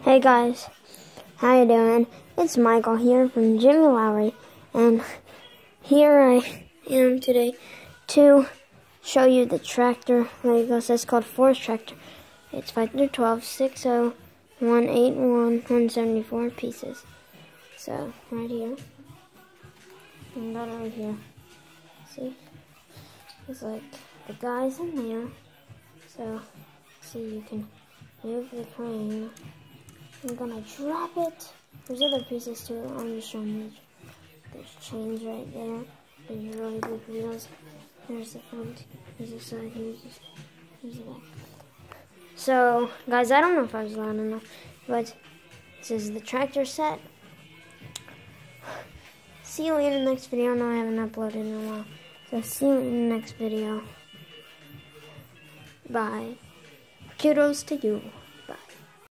Hey guys, how you doing? It's Michael here from Jimmy Lowry, and here I am today to show you the tractor Legos. It's called Force Tractor. It's 512 60 181 174 pieces. So right here, and that over here. See, it's like the guys in there. So see, you can move the crane. I'm gonna drop it. There's other pieces too. I'm just showing you. There's chains right there. There's really big wheels. There's the front. There's the side. Here's the back. So, guys, I don't know if I was loud enough, but this is the tractor set. See you in the next video. No, I haven't uploaded in a while. So, see you in the next video. Bye. Kudos to you.